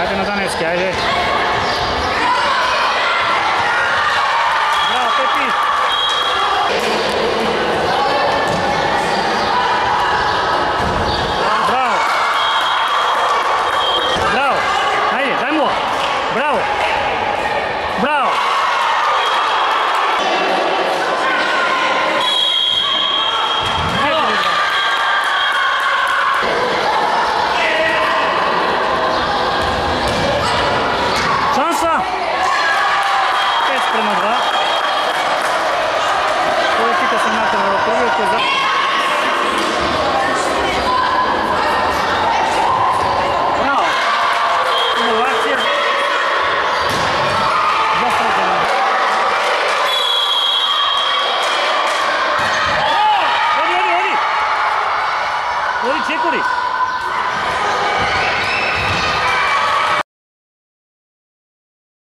Ajde na Danevski, ajde. Bravo, Pepi. Bravo. Bravo. Ajde, daj mu. Bravo. Bravo. Šansa. 5:2. Ovo je efikasan natrag prvi, to je